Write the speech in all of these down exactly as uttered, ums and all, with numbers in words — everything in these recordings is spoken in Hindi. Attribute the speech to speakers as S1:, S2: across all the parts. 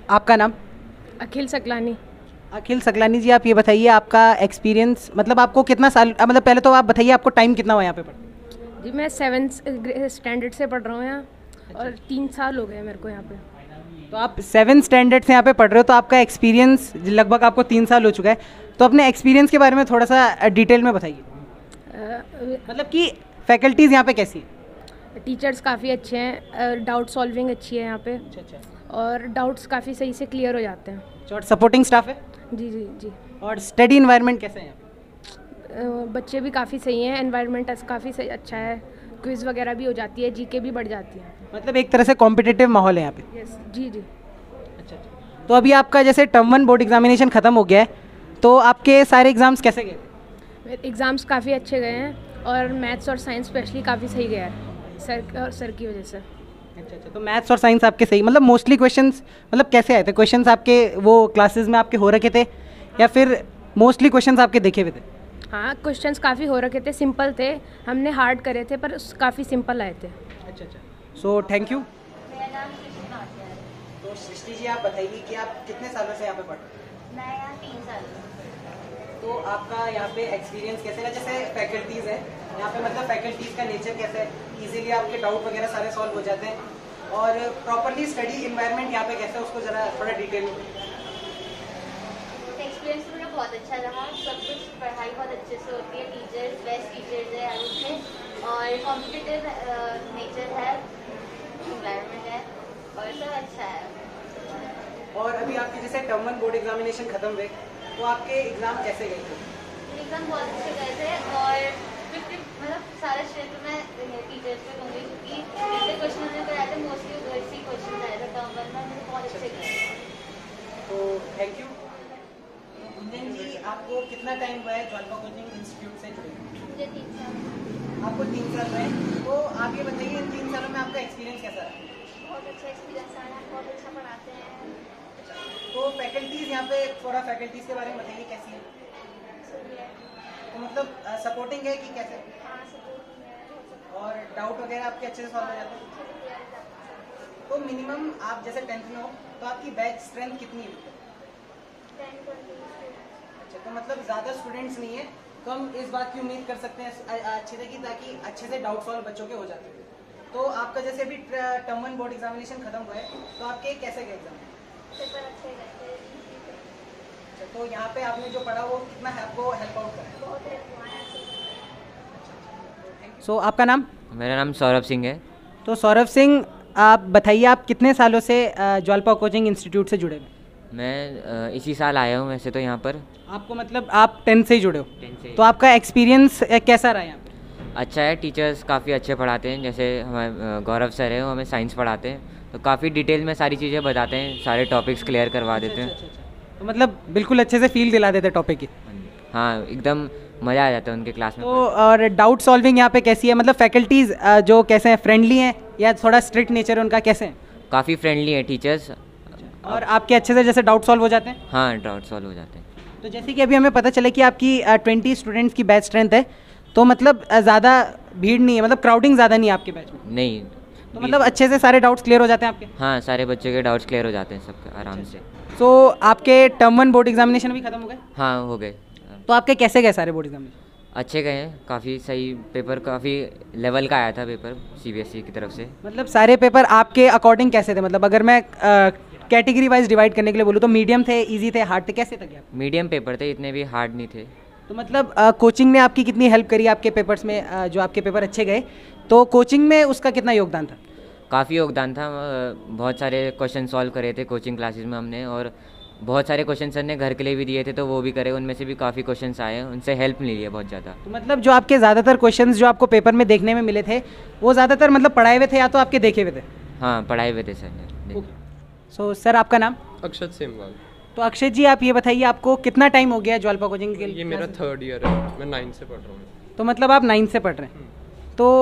S1: आपका नाम?
S2: अखिल सकलानी।
S1: अखिल सकलानी जी, आप ये बताइए आपका एक्सपीरियंस, मतलब आपको कितना साल, मतलब पहले तो आप बताइए आपको टाइम कितना हुआ यहाँ पे पढ़?
S2: जी मैं सेवन्थ स्टैंडर्ड से पढ़ रहा हूँ यहाँ, और तीन साल हो गए मेरे को यहाँ पे।
S1: तो आप सेवन स्टैंडर्ड से यहाँ पे पढ़ रहे हो, तो आपका एक्सपीरियंस लगभग आपको तीन साल हो चुका है, तो अपने एक्सपीरियंस के बारे में थोड़ा सा डिटेल में बताइए, मतलब कि फैकल्टीज़ यहाँ पे कैसी है?
S2: टीचर्स काफ़ी अच्छे हैं, डाउट सॉल्विंग अच्छी है यहाँ पे।
S1: अच्छा अच्छा।
S2: और डाउट्स काफ़ी सही से क्लियर हो जाते हैं।
S1: और सपोर्टिंग स्टाफ है?
S2: जी जी जी।
S1: और स्टडी इन्वायरमेंट कैसा है यहाँ पे?
S2: बच्चे भी काफ़ी सही हैं, एनवायरनमेंट काफ़ी सही अच्छा है, क्विज़ वगैरह भी हो जाती है, जीके भी बढ़ जाती है,
S1: मतलब एक तरह से कॉम्पिटिटिव माहौल है यहाँ पे?
S2: यस जी जी।
S1: अच्छा अच्छा। तो अभी आपका जैसे टर्म वन बोर्ड एग्जामिनेशन ख़त्म हो गया है, तो आपके सारे एग्ज़ाम्स कैसे गए?
S2: एग्ज़ाम्स काफ़ी अच्छे गए हैं, और मैथ्स और साइंस स्पेशली काफ़ी सही गया है सर और सर की वजह से।
S1: अच्छा अच्छा। तो मैथ्स और साइंस आपके सही, मतलब मोस्टली क्वेश्चंस मतलब कैसे आए थे? क्वेश्चंस आपके वो क्लासेस में आपके हो रखे थे, या फिर मोस्टली क्वेश्चंस आपके देखे हुए थे?
S2: हाँ, क्वेश्चंस काफ़ी हो रखे थे, सिंपल थे, हमने हार्ड करे थे पर काफ़ी सिंपल आए थे।
S1: अच्छा अच्छा। So thank you.
S3: मेरा नाम सृष्टि भाटिया है।
S1: तो सृष्टि जी, आप बताइए कि आप कितने सालों से यहाँ पे पढ़ रहे हैं?
S3: मैं यहाँ तीन साल हूँ।
S1: तो आपका यहाँ पे एक्सपीरियंस कैसे है? जैसे फैकल्टीज़ है यहाँ पे, मतलब फैकल्टीज़ का नेचर कैसा है? इजीली आपके डाउट वगैरह सारे सॉल्व हो जाते हैं? और प्रॉपरली स्टडी इन्वायरमेंट यहाँ पे कैसा है, उसको ज़रा थोड़ा डिटेल में।
S3: एक्सपीरियंस मेरा बहुत अच्छा रहा, सब कुछ पढ़ाई बहुत अच्छे से होती है, टीचर्स बेस्ट टीचर्स है आई वुड से, और कॉम्पिटिटिव नेचर है, इन्वायरमेंट है, और सब अच्छा है।
S1: और अभी आपके जैसे टर्म वन बोर्ड एग्जामिनेशन खत्म हुए, तो आपके एग्ज़ाम कैसे गए थे?
S3: एग्ज़ाम बहुत अच्छे गए थे, और फिफ्टी मतलब सारा क्षेत्र में टीचर्स पे कहूँगी, क्योंकि जितने क्वेश्चन हमने कराए थे मोस्टली उधर से क्वेश्चन आए थे टर्म वन में, मुझे बहुत अच्छे गए।
S1: तो थैंक यू। गुंजन जी, आपको कितना टाइम हुआ है ज्वालपा कोचिंग इंस्टीट्यूट से जुड़े?
S3: मुझे तीन साल।
S1: आपको तीन साल हुए, तो आप ये बताइए इन तीन सालों में आपका एक्सपीरियंस कैसा रहा?
S3: बहुत अच्छा एक्सपीरियंस रहा, बहुत अच्छा पढ़ाते हैं।
S1: तो फैकल्टीज़ यहाँ पे, थोड़ा फैकल्टीज़ के बारे में बताइए कैसी है? तो मतलब सपोर्टिंग है कि कैसे?
S3: हाँ, सपोर्टिंग है।
S1: और डाउट वगैरह आपके अच्छे से सॉल्व हो जाते हैं? तो मिनिमम आप जैसे टेंथ में हो, तो आपकी बैच स्ट्रेंथ कितनी है? अच्छा, तो मतलब ज़्यादा स्टूडेंट्स नहीं है, तो हम इस बात की उम्मीद कर सकते हैं अच्छे से कि ताकि अच्छे से डाउट सॉल्व बच्चों के हो जाते हैं। तो आपका जैसे अभी टर्म वन बोर्ड एग्जामिनेशन खत्म हुआ है, तो आपके कैसे गए एग्जाम?
S3: पेपर अच्छे गए थे।
S1: अच्छा, तो यहाँ पे आपने जो पढ़ा वो कितना आपको हेल्प आउट करा?
S3: बहुत हेल्प हुआ है।
S1: सो आपका नाम?
S4: मेरा नाम सौरभ सिंह है।
S1: तो सौरभ सिंह, आप बताइए आप कितने सालों से ज्वालपा कोचिंग इंस्टीट्यूट से जुड़े हुए?
S4: मैं इसी साल आया हूँ वैसे तो यहाँ पर।
S1: आपको मतलब आप टेंथ से ही जुड़े हो?
S4: टेंथ से।
S1: तो आपका एक्सपीरियंस कैसा रहा यहाँ पे?
S4: अच्छा है, टीचर्स काफ़ी अच्छे पढ़ाते हैं, जैसे हमारे गौरव सर है वो हमें साइंस पढ़ाते हैं, तो काफ़ी डिटेल में सारी चीज़ें बताते हैं, सारे टॉपिक्स क्लियर करवा देते हैं।
S1: अच्छा, अच्छा, अच्छा। तो मतलब बिल्कुल अच्छे से फील दिला देते टॉपिक की?
S4: हाँ, एकदम मज़ा आ जाता है उनके क्लास में।
S1: तो और डाउट सॉल्विंग यहाँ पे कैसी है, मतलब फैकल्टीज़ जो कैसे हैं, फ्रेंडली हैं या थोड़ा स्ट्रिक्ट नेचर उनका, कैसे हैं?
S4: काफ़ी फ्रेंडली है टीचर्स।
S1: और आपके अच्छे से जैसे डाउट सॉल्व हो जाते हैं?
S4: हाँ, डाउट सॉल्व हो जाते हैं।
S1: तो जैसे कि अभी हमें पता चला कि आपकी ट्वेंटी स्टूडेंट्स की बैच स्ट्रेंथ है, तो मतलब ज़्यादा भीड़ नहीं है, मतलब क्राउडिंग ज़्यादा नहीं है आपके बैच में?
S4: नहीं।
S1: तो मतलब अच्छे से सारे डाउट्स क्लियर हो जाते हैं आपके?
S4: हाँ, सारे बच्चों के डाउट्स क्लियर हो जाते हैं सबके आराम से।
S1: तो आपके टर्म वन बोर्ड एग्जामिनेशन भी खत्म हो गए?
S4: हाँ, हो गए।
S1: तो आपके कैसे गए सारे बोर्ड एग्जामिनेशन?
S4: अच्छे गए हैं, काफ़ी सही पेपर, काफ़ी लेवल का आया था पेपर सीबीएसई की तरफ से।
S1: मतलब सारे पेपर आपके अकॉर्डिंग कैसे थे? मतलब अगर मैं कैटेगरी वाइज डिवाइड करने के लिए बोलूँ तो मीडियम थे, इजी थे, हार्ड थे, कैसे थे?
S4: मीडियम पेपर थे, इतने भी हार्ड नहीं थे।
S1: तो मतलब कोचिंग ने आपकी कितनी हेल्प करी आपके पेपर्स में? uh, जो आपके पेपर अच्छे गए, तो कोचिंग में उसका कितना योगदान था?
S4: काफ़ी योगदान था, बहुत सारे क्वेश्चन सॉल्व करे थे कोचिंग क्लासेस में हमने, और बहुत सारे क्वेश्चन सर ने घर के लिए भी दिए थे तो वो भी करे, उनमें से भी काफ़ी क्वेश्चंस आए, उनसे हेल्प मिली है बहुत ज़्यादा।
S1: तो मतलब जो आपके ज़्यादातर क्वेश्चंस जो आपको पेपर में देखने में मिले थे, वो ज़्यादातर मतलब पढ़ाए हुए थे या तो आपके देखे हुए थे?
S4: हाँ, पढ़ाए हुए थे सर ने।
S1: सो सर, आपका नाम?
S5: अक्षत सेमवाल।
S1: तो अक्षय जी, आप ये बताइए आपको कितना टाइम हो गया ज्वालपा कोचिंग के लिए?
S5: ये मेरा थर्ड ईयर है, मैं नाइन्थ से पढ़ रहा हूँ।
S1: तो मतलब आप नाइन्थ से पढ़ रहे हैं, तो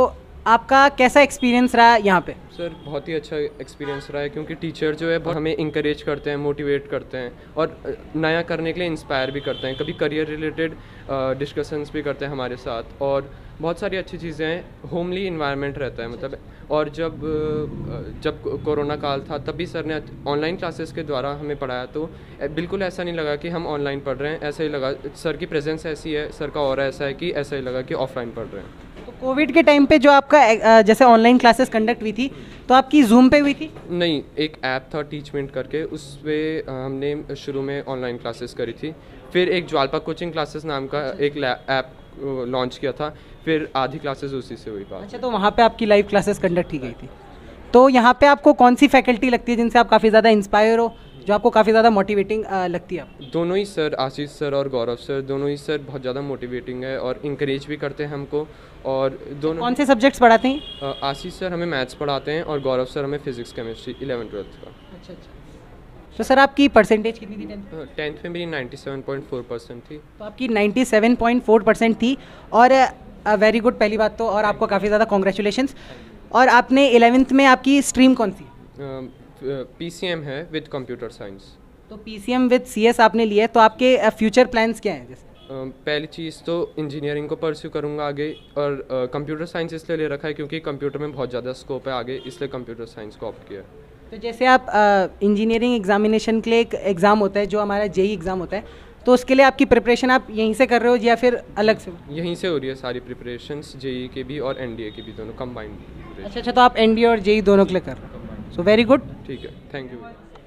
S1: आपका कैसा एक्सपीरियंस रहा यहाँ पे?
S5: सर बहुत ही अच्छा एक्सपीरियंस रहा है, क्योंकि टीचर जो है बहुत हमें इंकरेज करते हैं, मोटिवेट करते हैं और नया करने के लिए इंस्पायर भी करते हैं। कभी करियर रिलेटेड डिस्कशंस भी करते हैं हमारे साथ, और बहुत सारी अच्छी चीज़ें हैं। होमली इन्वायरमेंट रहता है मतलब। और जब जब कोरोना काल था तब भी सर ने ऑनलाइन क्लासेस के द्वारा हमें पढ़ाया, तो बिल्कुल ऐसा नहीं लगा कि हम ऑनलाइन पढ़ रहे हैं, ऐसा ही लगा सर की प्रेजेंस ऐसी है, सर का ऑरा ऐसा है कि ऐसा ही लगा कि ऑफलाइन पढ़ रहे हैं।
S1: तो कोविड के टाइम पे जो आपका जैसे ऑनलाइन क्लासेस कंडक्ट हुई थी, तो आपकी जूम पे हुई थी?
S5: नहीं, एक ऐप था टीचमेंट करके, उस पर हमने शुरू में ऑनलाइन क्लासेस करी थी। फिर एक ज्वालपा कोचिंग क्लासेस नाम का एक ऐप लॉन्च किया था, फिर आधी क्लासेस उसी से हुई बात।
S1: अच्छा, तो वहाँ पे आपकी लाइव क्लासेस कंडक्ट की गई थी। तो यहाँ पे आपको कौन सी फैकल्टी लगती है जिनसे आप काफ़ी ज़्यादा इंस्पायर हो, जो आपको काफ़ी ज़्यादा मोटिवेटिंग लगती है आपको?
S5: दोनों ही सर, आशीष सर और गौरव सर, दोनों ही सर बहुत ज़्यादा मोटिवेटिंग है और इंकरेज भी करते हैं हमको। और दोनों
S1: कौन से सब्जेक्ट्स पढ़ाते हैं?
S5: आशीष सर हमें मैथ्स पढ़ाते हैं और गौरव सर हमें फिजिक्स केमिस्ट्री इलेवन ट्वेल्थ का।
S1: अच्छा अच्छा। तो सर आपकी परसेंटेज कितनी थी टेंथ?
S5: टेंथ में मेरी ninety seven point four percent थी।
S1: तो आपकी ninety seven point four percent थी, और वेरी गुड पहली बात तो, और आपको काफ़ी ज़्यादा कॉन्ग्रेचुलेशंस। और आपने इलेवेंथ में आपकी स्ट्रीम कौन सी?
S5: पीसीएम है विद कंप्यूटर साइंस।
S1: तो पीसीएम विद सीएस आपने लिया है, तो आपके फ्यूचर प्लान्स क्या हैं? जैसे
S5: Uh, पहली चीज़ तो इंजीनियरिंग को परस्यू करूँगा आगे, और कंप्यूटर uh, साइंस इसलिए ले रखा है क्योंकि कंप्यूटर में बहुत ज़्यादा स्कोप है आगे, इसलिए कंप्यूटर साइंस को ऑप्ट किया है।
S1: तो जैसे आप इंजीनियरिंग एग्जामिनेशन के लिए एक एग्ज़ाम होता है जो हमारा जेई एग्ज़ाम होता है, तो उसके लिए आपकी प्रिपरेशन आप यहीं से कर रहे हो या फिर अलग से?
S5: यहीं से हो रही है सारी प्रिपरेशंस, जेई के भी और एनडीए के भी, दोनों कंबाइंड।
S1: अच्छा अच्छा, तो आप एनडीए और जेई दोनों के लिए कर रहे हो, सो वेरी गुड।
S5: ठीक है, थैंक यू।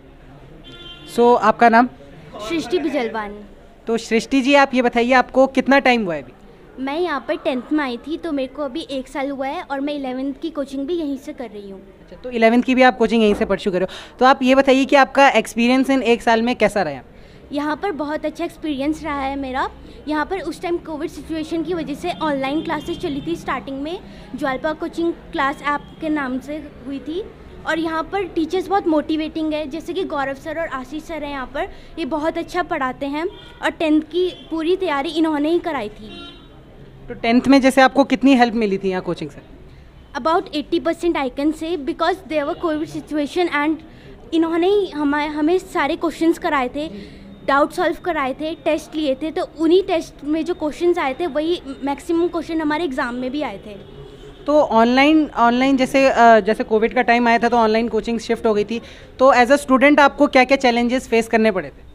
S1: सो आपका नाम?
S6: सृष्टि बिजलवानी।
S1: तो सृष्टि जी, आप ये बताइए आपको कितना टाइम हुआ है अभी?
S6: मैं यहाँ पर टेंथ में आई थी, तो मेरे को अभी एक साल हुआ है और मैं इलेवेंथ की कोचिंग भी यहीं से कर रही हूँ।
S1: अच्छा, तो इलेवेंथ की भी आप कोचिंग यहीं से परस्यू कर रहे हो। तो आप ये बताइए कि आपका एक्सपीरियंस इन एक साल में कैसा रहा?
S6: यहाँ पर बहुत अच्छा एक्सपीरियंस रहा है मेरा। यहाँ पर उस टाइम कोविड सिचुएशन की वजह से ऑनलाइन क्लासेस चली थी। स्टार्टिंग में ज्वालपा कोचिंग क्लास ऐप के नाम से हुई थी, और यहाँ पर टीचर्स बहुत मोटिवेटिंग है, जैसे कि गौरव सर और आशीष सर हैं यहाँ पर, ये बहुत अच्छा पढ़ाते हैं। और टेंथ की पूरी तैयारी इन्होंने ही कराई थी।
S1: तो टेंथ में जैसे आपको कितनी हेल्प मिली थी यहाँ कोचिंग से?
S6: About eighty percent I can say, because there were covid situation and इन्होंने ही हमें हमें सारे क्वेश्चंस कराए थे, डाउट सॉल्व कराए थे, टेस्ट लिए थे। तो उन्हीं टेस्ट में जो क्वेश्चंस आए थे वही मैक्सिमम क्वेश्चन हमारे एग्ज़ाम में भी आए थे।
S1: तो ऑनलाइन ऑनलाइन जैसे जैसे कोविड का टाइम आया था तो ऑनलाइन कोचिंग शिफ्ट हो गई थी, तो एज अ स्टूडेंट आपको क्या क्या चैलेंजेस फेस करने पड़े थे?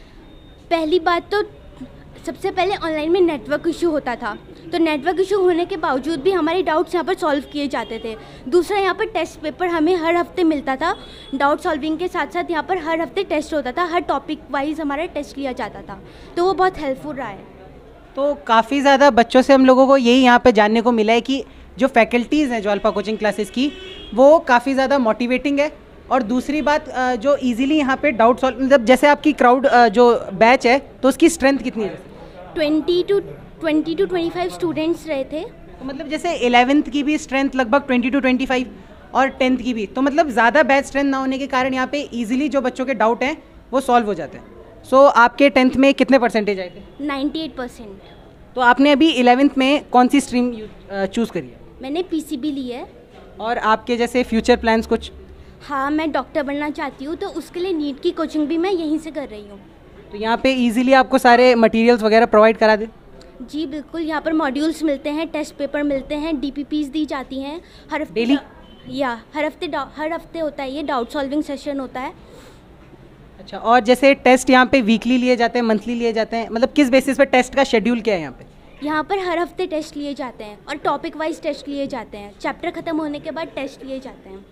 S6: पहली बात तो सबसे पहले ऑनलाइन में नेटवर्क इशू होता था, तो नेटवर्क इशू होने के बावजूद भी हमारे डाउट्स यहाँ पर सॉल्व किए जाते थे। दूसरा, यहाँ पर टेस्ट पेपर हमें हर हफ्ते मिलता था। डाउट सॉल्विंग के साथ साथ यहाँ पर हर हफ्ते टेस्ट होता था, हर टॉपिक वाइज हमारा टेस्ट लिया जाता था, तो वो बहुत हेल्पफुल रहा है।
S1: तो काफ़ी ज़्यादा बच्चों से हम लोगों को यही यहाँ पे जानने को मिला है कि जो फैकल्टीज़ हैं ज्वालपा कोचिंग क्लासेस की, वो काफ़ी ज़्यादा मोटिवेटिंग है। और दूसरी बात, जो इजीली यहाँ पे डाउट सॉल्व, मतलब जैसे आपकी क्राउड जो बैच है तो उसकी स्ट्रेंथ कितनी है?
S6: Twenty two twenty two twenty five students रहे थे।
S1: तो मतलब जैसे इलेवेंथ की भी स्ट्रेंथ लगभग ट्वेंटी टू ट्वेंटी फाइव और टेंथ की भी, तो मतलब ज़्यादा बैच स्ट्रेंथ ना होने के कारण यहाँ पे इजीली जो बच्चों के डाउट हैं वो सॉल्व हो जाते हैं। सो so, आपके टेंथ में कितने परसेंटेज आए थे?
S6: Ninety eight percent.
S1: तो आपने अभी इलेवेंथ में कौन सी स्ट्रीम चूज़ करी है?
S6: मैंने पीसीबी ली है।
S1: और आपके जैसे फ्यूचर प्लान्स कुछ?
S6: हाँ, मैं डॉक्टर बनना चाहती हूँ, तो उसके लिए नीट की कोचिंग भी मैं यहीं से कर रही हूँ।
S1: तो यहाँ पे इजीली आपको सारे मटेरियल्स वगैरह प्रोवाइड करा दे?
S6: जी बिल्कुल, यहाँ पर मॉड्यूल्स मिलते हैं, टेस्ट पेपर मिलते हैं, डीपीपीज दी जाती हैं हर हफ्ते।
S1: डेली?
S6: या हर हफ्ते हर हफ्ते होता है, ये डाउट सॉल्विंग सेशन होता है।
S1: अच्छा, और जैसे टेस्ट यहाँ पे वीकली लिए जाते हैं, मंथली लिए जाते हैं, मतलब किस बेसिस पे टेस्ट का शेड्यूल क्या है यहाँ पे?
S6: यहाँ पर हर हफ्ते टेस्ट लिए जाते हैं और टॉपिक वाइज टेस्ट लिए जाते हैं। चैप्टर ख़त्म होने के बाद टेस्ट लिए जाते हैं।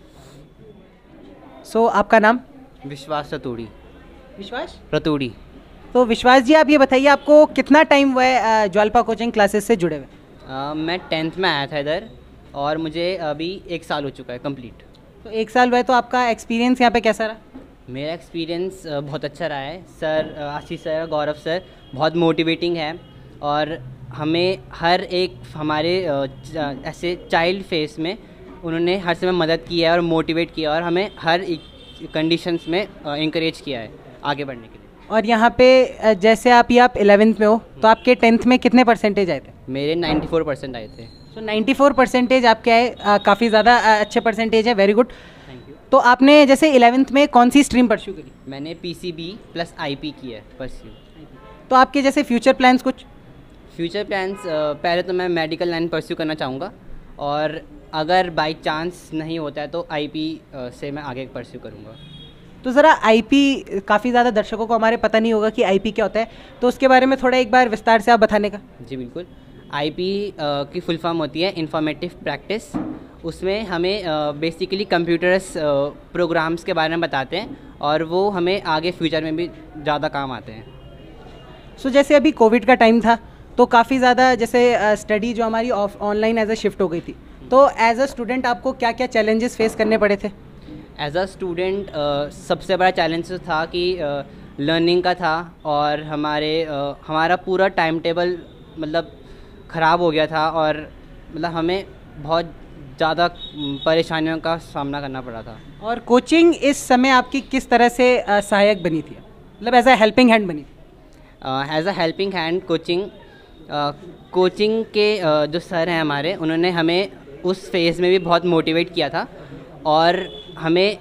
S1: सो so, आपका नाम?
S7: विश्वास रतूड़ी।
S1: विश्वास
S7: रतूड़ी।
S1: तो विश्वास जी, आप ये बताइए आपको कितना टाइम हुआ है ज्वालपा कोचिंग क्लासेस से जुड़े हुए?
S7: uh, मैं टेंथ में आया था इधर, और मुझे अभी एक साल हो चुका है कंप्लीट।
S1: तो एक साल हुआ है, तो आपका एक्सपीरियंस यहाँ पे कैसा रहा?
S7: मेरा एक्सपीरियंस uh, बहुत अच्छा रहा है। Sir uh, Ashish sir, Gaurav sir बहुत मोटिवेटिंग है, और हमें हर एक हमारे uh, ऐसे चाइल्ड फेस में उन्होंने हर समय मदद की है और मोटिवेट किया, और हमें हर एक कंडीशंस में इंकरेज uh, किया है आगे बढ़ने के लिए।
S1: और यहाँ पे अ, जैसे आप ये आप इलेवेंथ में हो तो आपके टेंथ में कितने परसेंटेज आए थे?
S7: मेरे नाइन्टी फोर परसेंट आए थे।
S1: सो नाइन्टी फोर परसेंटेज आपके आए, अ, काफ़ी ज़्यादा अ, अच्छे परसेंटेज है, वेरी गुड।
S7: Thank you.
S1: तो आपने जैसे इलेवेंथ में कौन सी स्ट्रीम परस्यू करी?
S7: मैंने P C B plus I P किया है परस्यू।
S1: तो आपके जैसे फ्यूचर प्लान्स कुछ?
S7: फ्यूचर प्लान्स पहले तो मैं मेडिकल लाइन परस्यू करना चाहूँगा, और अगर बाई चांस नहीं होता है तो आई पी से मैं आगे परस्यू करूँगा।
S1: तो ज़रा आईपी, काफ़ी ज़्यादा दर्शकों को हमारे पता नहीं होगा कि आईपी क्या होता है, तो उसके बारे में थोड़ा एक बार विस्तार से आप बताने का।
S7: जी बिल्कुल। आई पी की फुल फॉर्म होती है इंफॉर्मेटिव प्रैक्टिस। उसमें हमें बेसिकली कंप्यूटर्स प्रोग्राम्स के बारे में बताते हैं, और वो हमें आगे फ्यूचर में भी ज़्यादा काम आते हैं।
S1: सो so, जैसे अभी कोविड का टाइम था तो काफ़ी ज़्यादा जैसे स्टडी जो हमारी off online as a shift हो गई थी, तो एज अ स्टूडेंट आपको क्या क्या चैलेंजेस फेस करने पड़े थे?
S7: एज अ स्टूडेंट सबसे बड़ा चैलेंज तो था कि लर्निंग uh, का था, और हमारे uh, हमारा पूरा टाइम टेबल मतलब ख़राब हो गया था, और मतलब हमें बहुत ज़्यादा परेशानियों का सामना करना पड़ा था।
S1: और कोचिंग इस समय आपकी किस तरह से uh, सहायक बनी थी, मतलब एज अ हेल्पिंग हैंड बनी थी?
S7: As a helping hand coaching coaching के uh, जो सर हैं हमारे, उन्होंने हमें उस फेज़ में भी बहुत मोटिवेट किया था, और हमें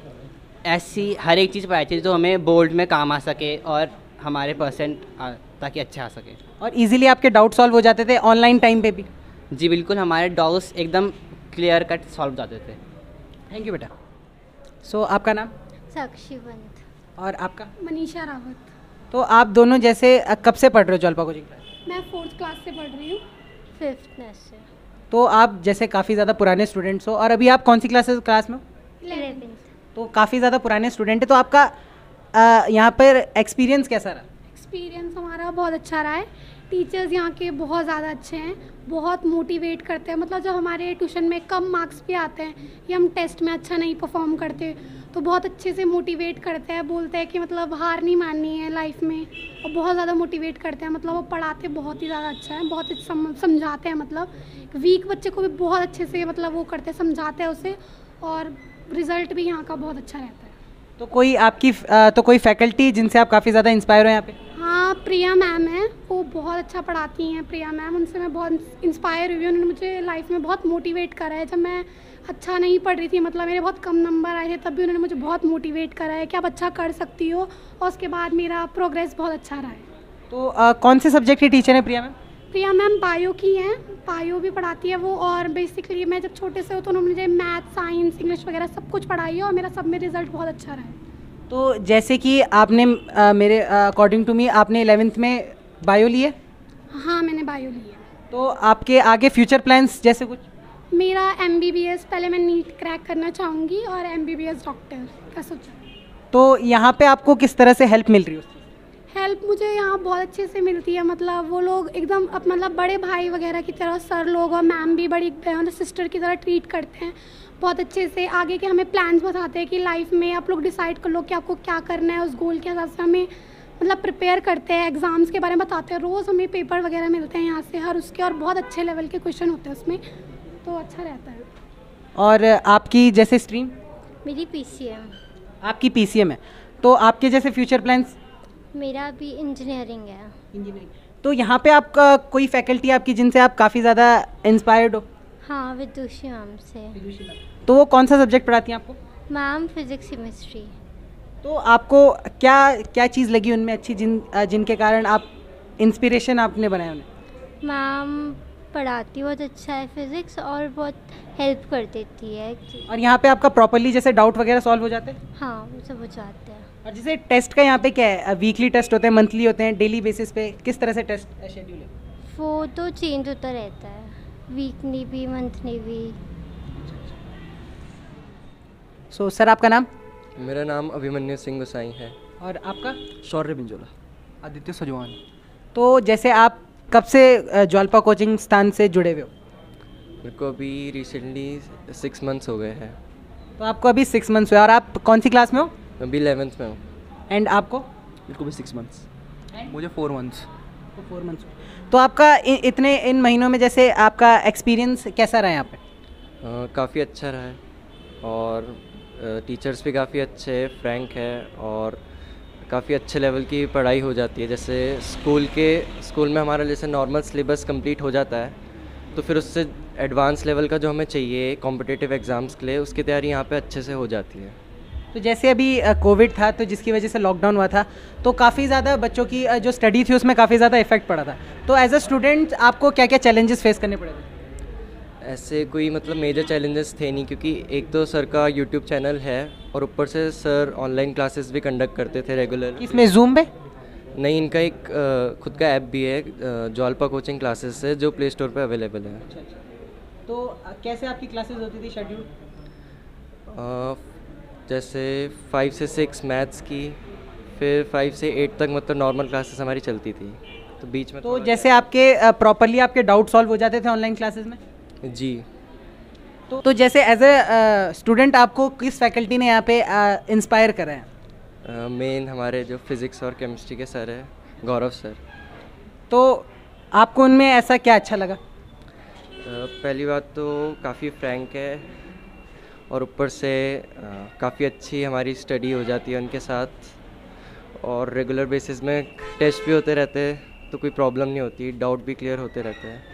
S7: ऐसी हर एक चीज़ पढ़ाई थी जो हमें बोर्ड में काम आ सके, और हमारे परसेंट ताकि अच्छे आ सके।
S1: और इजीली आपके डाउट सॉल्व हो जाते थे ऑनलाइन टाइम पे भी?
S7: जी बिल्कुल, हमारे डाउट्स एकदम क्लियर कट सॉल्व जाते थे।
S1: थैंक यू बेटा। सो so, आपका नाम?
S3: साक्षीवंत।
S1: और आपका?
S2: मनीषा रावत।
S1: तो आप दोनों जैसे अ, कब से पढ़ रहे हो ज्वालपा कोचिंग क्लास?
S2: मैं फोर्थ क्लास से पढ़ रही हूँ।
S3: फिफ्थ से।
S1: तो आप जैसे काफ़ी ज़्यादा पुराने स्टूडेंट्स हो, और अभी आप कौन सी क्लासेस क्लास में हो?
S3: इलेवेंथ।
S1: तो काफ़ी ज़्यादा पुराने स्टूडेंट है, तो आपका अ, यहाँ पर एक्सपीरियंस कैसा रहा?
S2: एक्सपीरियंस हमारा बहुत अच्छा रहा है। टीचर्स यहाँ के बहुत ज़्यादा अच्छे हैं, बहुत मोटिवेट करते हैं। मतलब जब हमारे ट्यूशन में कम मार्क्स भी आते हैं या हम टेस्ट में अच्छा नहीं परफॉर्म करते, तो बहुत अच्छे से मोटिवेट करते हैं, बोलते हैं कि मतलब हार नहीं माननी है लाइफ में, और बहुत ज़्यादा मोटिवेट करते हैं। मतलब वो पढ़ाते बहुत ही ज़्यादा अच्छा है, बहुत सम, समझाते हैं। मतलब वीक बच्चे को भी बहुत अच्छे से मतलब वो करते हैं, समझाते हैं उसे, और रिज़ल्ट भी यहाँ का बहुत अच्छा रहता है।
S1: तो कोई आपकी अ, तो कोई फैकल्टी जिनसे आप काफ़ी ज़्यादा इंस्पायर हो यहाँ पे?
S2: हाँ, प्रिया मैम है, वो बहुत अच्छा पढ़ाती हैं। प्रिया मैम, उनसे मैं बहुत इंस्पायर हुई। उन्होंने मुझे लाइफ में बहुत मोटिवेट करा है। जब मैं अच्छा नहीं पढ़ रही थी, मतलब मेरे बहुत कम नंबर आए थे, तब भी उन्होंने मुझे बहुत मोटिवेट करा है कि आप अच्छा कर सकती हो, और उसके बाद मेरा प्रोग्रेस बहुत अच्छा रहा है।
S1: तो अ, कौन से सब्जेक्ट की टीचर हैं Priya ma'am?
S2: Priya ma'am bio की हैं, बायो भी पढ़ाती है वो। और बेसिकली मैं जब छोटे से हो तो उन्होंने मुझे मैथ, साइंस, इंग्लिश वगैरह सब कुछ पढ़ाई है, और मेरा सब में रिजल्ट बहुत अच्छा रहा है।
S1: तो जैसे कि आपने अ, मेरे अकॉर्डिंग टू मी आपने इलेवेंथ में बायो ली है?
S2: हाँ, मैंने बायो ली है।
S1: तो आपके आगे फ्यूचर प्लान्स जैसे कुछ?
S2: मेरा एम बी बी एस, पहले मैं नीट क्रैक करना चाहूँगी, और M B B S doctor का सोचा।
S1: तो यहाँ पे आपको किस तरह से हेल्प मिल रही है?
S2: हेल्प मुझे यहाँ बहुत अच्छे से मिलती है। मतलब वो लोग एकदम अप मतलब बड़े भाई वगैरह की तरह, सर लोग और मैम भी बड़ी मतलब सिस्टर की तरह ट्रीट करते हैं बहुत अच्छे से। आगे के हमें प्लान्स बताते हैं कि लाइफ में आप लोग डिसाइड कर लो कि आपको क्या करना है, उस गोल के हिसाब से हमें मतलब प्रिपेयर करते हैं। एग्ज़ाम्स के बारे में बताते हैं, रोज़ हमें पेपर वगैरह मिलते हैं यहाँ से हर उसके, और बहुत अच्छे लेवल के क्वेश्चन होते हैं उसमें, तो अच्छा रहता है।
S1: और आपकी जैसे स्ट्रीम?
S3: मेरी पी सी एम।
S1: आपकी पी सी एम है, तो आपके जैसे फ्यूचर प्लान्स?
S3: मेरा भी इंजीनियरिंग है।
S1: इंजीनियरिंग। तो यहाँ पे आपका कोई फैकल्टी आपकी जिनसे आप काफ़ी ज़्यादा इंस्पायर्ड हो?
S3: हाँ, विदुषी मैम से।
S1: तो वो कौन सा सब्जेक्ट पढ़ाती हैं आपको?
S3: Ma'am physics chemistry.
S1: तो आपको क्या क्या चीज़ लगी उनमें अच्छी, जिन जिनके कारण आप इंस्पिरेशन आपने बनाया उन्हें?
S3: मैम पढ़ाती बहुत अच्छा है फिज़िक्स, और बहुत हेल्प कर देती है।
S1: और यहाँ पे आपका प्रॉपरली जैसे डाउट वगैरह सॉल्व हो जाते हैं?
S3: हाँ, वो सब हो जाते हैं।
S1: और जैसे टेस्ट का यहाँ पे क्या है, वीकली टेस्ट होते हैं, मंथली होते हैं, डेली बेसिस पे किस तरह से टेस्ट शेड्यूल है?
S3: वो तो चेंज होता रहता है, वीकली भी, मंथली भी।
S1: सो so, सर आपका नाम?
S8: मेरा नाम अभिमन्यु सिंह गोसाई है।
S1: और आपका?
S9: शौर्य बिंजोला। आदित्य सजवान।
S1: तो जैसे आप कब से अ, ज्वालपा कोचिंग स्थान से जुड़े हुए हो?
S8: मेरे को अभी रिसेंटली सिक्स मंथ्स हो गए हैं।
S1: तो आपको अभी सिक्स मंथ्स हुए, और आप कौन सी क्लास में हो?
S8: अभी इलेवेंथ में हूँ।
S1: एंड आपको?
S9: मेरे को भी सिक्स मंथ्स। मुझे फोर मंथ्स।
S1: तो फोर मंथ्स। तो आपका इ, इतने इन महीनों में जैसे आपका एक्सपीरियंस कैसा रहा यहाँ पे?
S8: काफ़ी अच्छा रहा है, और टीचर्स भी काफ़ी अच्छे हैं, फ्रैंक है, और काफ़ी अच्छे लेवल की पढ़ाई हो जाती है। जैसे स्कूल के स्कूल में हमारा जैसे नॉर्मल सिलेबस कंप्लीट हो जाता है, तो फिर उससे एडवांस लेवल का जो हमें चाहिए कॉम्पिटिटिव एग्ज़ाम्स के लिए, उसकी तैयारी यहाँ पे अच्छे से हो जाती है।
S1: तो जैसे अभी कोविड था, तो जिसकी वजह से लॉकडाउन हुआ था, तो काफ़ी ज़्यादा बच्चों की अ, जो स्टडी थी उसमें काफ़ी ज़्यादा इफेक्ट पड़ा था। तो एज अ स्टूडेंट आपको क्या क्या चैलेंजेस फेस करने पड़े थे?
S8: ऐसे कोई मतलब मेजर चैलेंजेस थे नहीं, क्योंकि एक तो सर का यूट्यूब चैनल है और ऊपर से सर ऑनलाइन क्लासेस भी कंडक्ट करते थे रेगुलर।
S1: इसमें जूम पे?
S8: नहीं, इनका एक अ, खुद का ऐप भी है, ज्वालपा कोचिंग क्लासेस है, जो प्ले स्टोर पे अवेलेबल है।
S1: अच्छा अच्छा। तो अ, कैसे आपकी क्लासेस होती थी शेड्यूल?
S8: अ, जैसे फाइव से सिक्स मैथ्स की, फिर फाइव से एट तक मतलब नॉर्मल क्लासेस हमारी चलती थी, तो बीच में
S1: तो जैसे आपके प्रॉपरली आपके डाउट सॉल्व हो जाते थे ऑनलाइन क्लासेस में?
S8: जी।
S1: तो तो जैसे एज अ स्टूडेंट आपको किस फैकल्टी ने यहाँ पे इंस्पायर करा है?
S8: मेन हमारे जो फिज़िक्स और केमिस्ट्री के सर है, गौरव सर।
S1: तो आपको उनमें ऐसा क्या अच्छा लगा?
S8: अ, पहली बात तो काफ़ी फ्रैंक है, और ऊपर से काफ़ी अच्छी हमारी स्टडी हो जाती है उनके साथ, और रेगुलर बेसिस में टेस्ट भी होते रहते हैं, तो कोई प्रॉब्लम नहीं होती, डाउट भी क्लियर होते रहते हैं।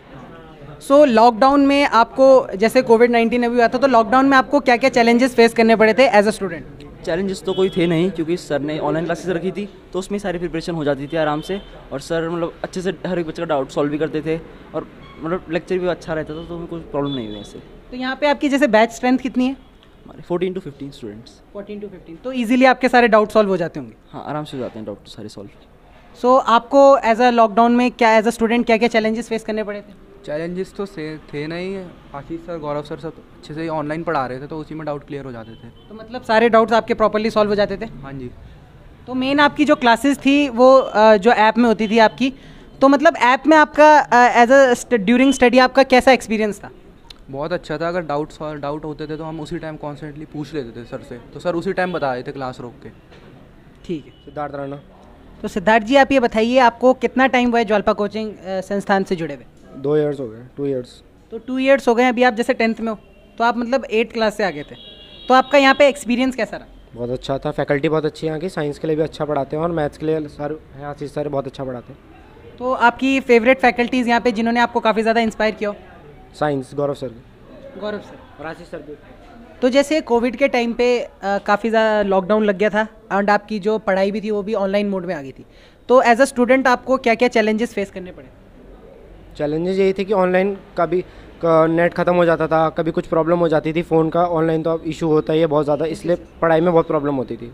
S1: सो so, लॉकडाउन में आपको, जैसे कोविड नाइन्टीन अभी हुआ था, तो लॉकडाउन में आपको क्या क्या चैलेंजेस फेस करने पड़े थे एज अ स्टूडेंट?
S9: चैलेंजेस तो कोई थे नहीं, क्योंकि सर ने ऑनलाइन क्लासेस रखी थी, तो उसमें सारी प्रिपरेशन हो जाती थी आराम से, और सर मतलब अच्छे से हर एक बच्चे का डाउट सॉल्व भी करते थे, और मतलब लेक्चर भी अच्छा रहता था, तो हमें कोई प्रॉब्लम नहीं हुई ऐसे।
S1: तो यहाँ पे आपकी जैसे बैच स्ट्रेंथ कितनी है?
S9: हमारे fourteen to fifteen students.
S1: Fourteen to fifteen. तो इजीली आपके सारे डाउट सॉल्व हो जाते होंगे?
S9: हाँ, आराम से हो जाते हैं डाउट सारे सॉल्व।
S1: सो so, आपको एज अ लॉकडाउन में क्या एज अ स्टूडेंट क्या क्या चैलेंजेस फेस करने पड़े थे?
S9: चैलेंजेस तो से थे नहीं, आशीष सर, गौरव सर सब अच्छे से ऑनलाइन पढ़ा रहे थे, तो उसी में डाउट क्लियर हो जाते थे।
S1: तो मतलब सारे डाउट्स आपके प्रॉपर्ली सॉल्व हो जाते थे?
S9: हाँ जी।
S1: तो मेन आपकी जो क्लासेस थी वो अ, जो ऐप में होती थी आपकी, तो मतलब ऐप में आपका एज अ ड्यूरिंग स्टडी आपका कैसा एक्सपीरियंस था?
S9: बहुत अच्छा था। अगर डाउट डाउट होते थे तो हम उसी टाइम कॉन्स्टेंटली पूछ लेते थे सर से, तो सर उसी टाइम बता देते क्लास रोक के।
S1: ठीक है।
S10: सिद्धार्थ राणा।
S1: तो सिद्धार्थ जी, आप ये बताइए, आपको कितना टाइम हुआ है ज्वालपा कोचिंग अ, संस्थान से जुड़े हुए?
S10: दो इयर्स हो गए, टू इयर्स।
S1: तो टू इयर्स हो गए, अभी आप जैसे टेंथ में हो, तो आप मतलब एट क्लास से आगे थे, तो आपका यहाँ पे एक्सपीरियंस कैसा रहा?
S10: बहुत अच्छा था, फैकल्टी बहुत अच्छी है यहाँ की, साइंस के लिए भी अच्छा पढ़ाते हैं, और मैथ्स के लिए सर हैं आशीष सर, बहुत अच्छा पढ़ाते हैं।
S1: तो आपकी फेवरेट फैकल्टीज़ यहाँ पे जिन्होंने आपको काफ़ी ज़्यादा इंस्पायर किया हो?
S10: Science Gaurav sir.
S1: Gaurav sir
S10: और आशीष सर भी।
S1: तो जैसे कोविड के टाइम पे काफ़ी ज़्यादा लॉकडाउन लग गया था, एंड आपकी जो पढ़ाई भी थी वो भी ऑनलाइन मोड में आ गई थी, तो एज अ स्टूडेंट आपको क्या क्या चैलेंजेस फेस करने पड़े?
S10: चैलेंजेस यही थे कि ऑनलाइन का भी नेट ख़त्म हो जाता था, कभी कुछ प्रॉब्लम हो जाती थी फ़ोन का, ऑनलाइन तो अब इशू होता ही है बहुत ज़्यादा, इसलिए पढ़ाई में बहुत प्रॉब्लम होती थी।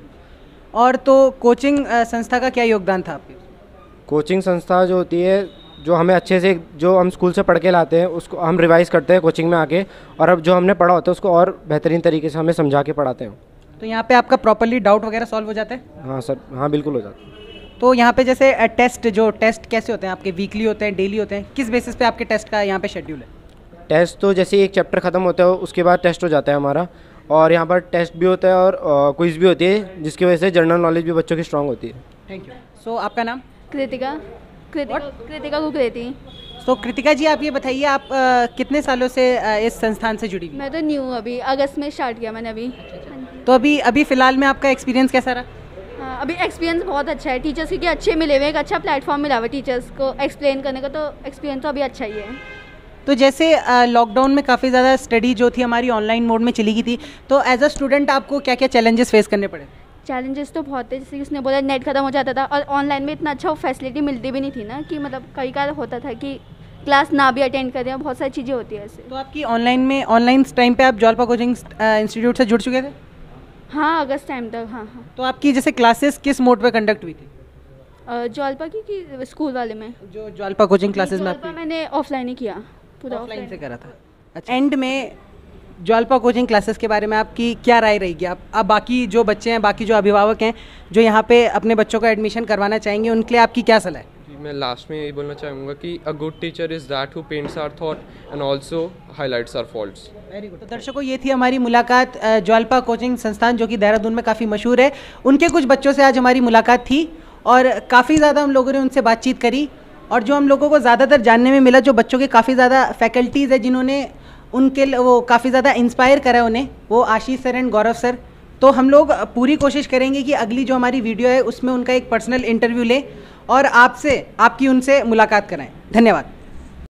S1: और तो कोचिंग संस्था का क्या योगदान था आपके?
S10: कोचिंग संस्था जो होती है, जो हमें अच्छे से, जो हम स्कूल से पढ़ के लाते हैं उसको हम रिवाइज़ करते हैं कोचिंग में आके, और अब जो हमने पढ़ा होता है उसको और बेहतरीन तरीके से हमें समझा के पढ़ाते हैं।
S1: तो यहाँ पे आपका प्रॉपर्ली डाउट वगैरह सॉल्व हो जाता है?
S10: हाँ सर, हाँ बिल्कुल हो जाता है।
S1: तो यहाँ पे जैसे टेस्ट, जो टेस्ट कैसे होते हैं आपके? वीकली होते हैं, डेली होते हैं, किस बेसिस पे आपके टेस्ट का यहाँ पे शेड्यूल है?
S10: टेस्ट तो जैसे एक चैप्टर ख़त्म होता है उसके बाद टेस्ट हो जाता है हमारा, और यहाँ पर टेस्ट भी होता है और क्विज़ भी होती है, जिसकी वजह से जनरल नॉलेज भी बच्चों की स्ट्रांग होती है।
S1: Thank you. सो आपका नाम?
S11: कृतिका। कृतिका कृतिका कुकरेती।
S1: तो कृतिका जी, आप ये बताइए, आप आ, कितने सालों से आ, इस संस्थान से जुड़ी हुई?
S11: मैं तो न्यू हूँ, अभी अगस्त में स्टार्ट किया मैंने अभी।
S1: तो अभी अभी फ़िलहाल में आपका एक्सपीरियंस कैसा रहा?
S11: हाँ, अभी एक्सपीरियंस बहुत अच्छा है, टीचर्स क्योंकि अच्छे मिले हुए, एक अच्छा प्लेटफॉर्म मिला हुआ है टीचर्स को एक्सप्लेन करने का, तो एक्सपीरियंस तो अभी अच्छा ही है।
S1: तो जैसे लॉकडाउन में काफ़ी ज़्यादा स्टडी जो थी हमारी ऑनलाइन मोड में चली गई थी, तो एज अ स्टूडेंट आपको क्या क्या चैलेंजेस फेस करने पड़े?
S11: चैलेंजेस तो बहुत है, जैसे उसने बोला नेट खत्म हो जाता था, और ऑनलाइन में इतना अच्छा फैसिलिटी मिलती भी नहीं थी ना, कि मतलब कई बार होता था कि क्लास ना भी अटेंड कर दें, बहुत सारी चीज़ें होती है ऐसे।
S1: तो आपकी ऑनलाइन में ऑनलाइन टाइम पे आप ज्वालपा कोचिंग इंस्टीट्यूट से जुड़ चुके थे?
S11: हाँ, अगस्त टाइम तक। हाँ हाँ।
S1: तो आपकी जैसे क्लासेस किस मोड पे कंडक्ट हुई थी?
S11: ज्वालपा की कि स्कूल वाले में?
S1: जो ज्वालपा कोचिंग क्लासेस में
S11: ज्वालपा मैंने ऑफलाइन ही किया, पूरा
S1: ऑफलाइन से करा था। अच्छा, एंड में ज्वालपा कोचिंग क्लासेस के बारे में आपकी क्या राय रहेगी? आप अब बाकी जो बच्चे हैं, बाकी जो अभिभावक हैं जो यहाँ पे अपने बच्चों का एडमिशन करवाना चाहेंगे, उनके लिए आपकी क्या सलाह है?
S5: मैं लास्ट में यही बोलना चाहूँगा कि a good teacher is that who paints our thought and also highlights our faults.
S1: Very good. तो दर्शकों, ये थी हमारी मुलाकात ज्वालपा कोचिंग संस्थान, जो कि देहरादून में काफ़ी मशहूर है, उनके कुछ बच्चों से आज हमारी मुलाकात थी, और काफ़ी ज़्यादा हम लोगों ने उनसे बातचीत करी, और जो हम लोगों को ज़्यादातर जानने में मिला, जो बच्चों के काफ़ी ज़्यादा फैकल्टीज़ है जिन्होंने उनके वो काफ़ी ज़्यादा इंस्पायर करा है उन्हें, वो Ashish sir and Gaurav sir, तो हम लोग पूरी कोशिश करेंगे कि अगली जो हमारी वीडियो है उसमें उनका एक पर्सनल इंटरव्यू लें और आपसे आपकी उनसे मुलाकात कराएं। धन्यवाद।